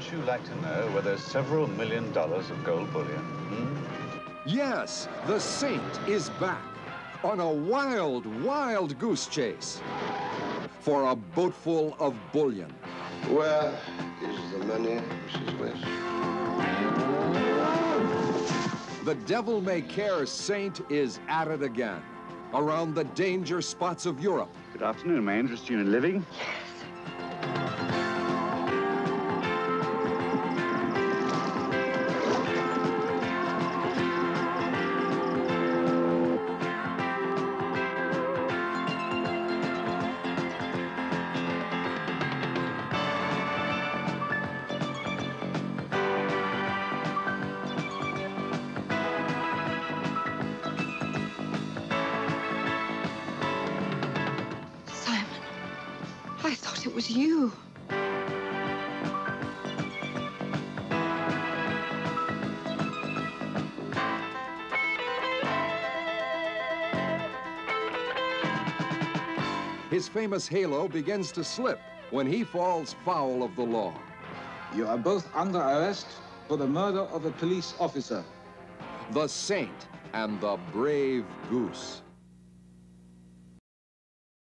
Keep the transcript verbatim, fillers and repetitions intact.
Wouldn't you like to know where there's several million dollars of gold bullion? Hmm? Yes, the Saint is back on a wild, wild goose chase for a boatful of bullion. Where is the money, Missus West? The devil-may-care Saint is at it again, around the danger spots of Europe. Good afternoon. May I interest you in living? I thought it was you. His famous halo begins to slip when he falls foul of the law. You are both under arrest for the murder of a police officer. The Saint and the Brave Goose.